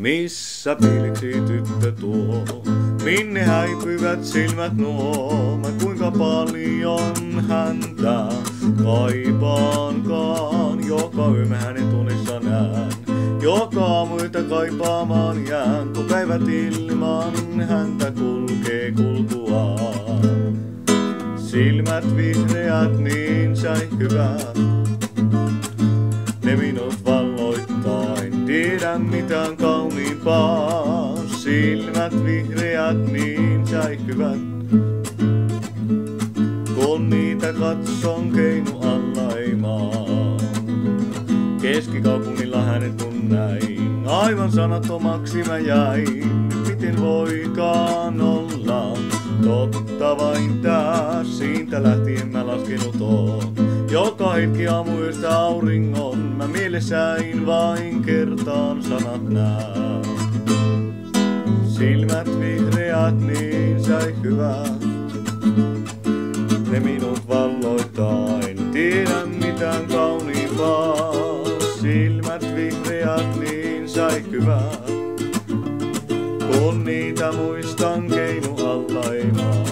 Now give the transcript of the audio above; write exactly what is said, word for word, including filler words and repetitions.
Missä piiliksi tyttö tuo? Minne häipyvät silmät nuo? Mä kuinka paljon häntä kaipaankaan. Joka yö mä hänen tunnissa näen. Joka muita kaipaamaan jään. Kun päivät ilman häntä kulkee kulkuaan. Silmät vihreät niin säihkyvät. Ne minut valloittaa, en tiedä mitään kauniimpaa. Silmät vihreät niin säihkyvät. Kun niitä katson keinu alla ei maa. Keskikaupungilla hänet kun näin, aivan sanattomaksi mä jäin. Miten voikaan olla totta vain tää, siitä lähtien mä laskenut oon. Joka hetki aamuyöstä auringon, mä mielessäin vain kertaan sanat nää. Silmät vihreät niin säihkyvät, ne minut valloittaa, en tiedä mitään kauniimpaa. Silmät vihreät niin säihkyvät, kun niitä muistan keinu alla ei maa.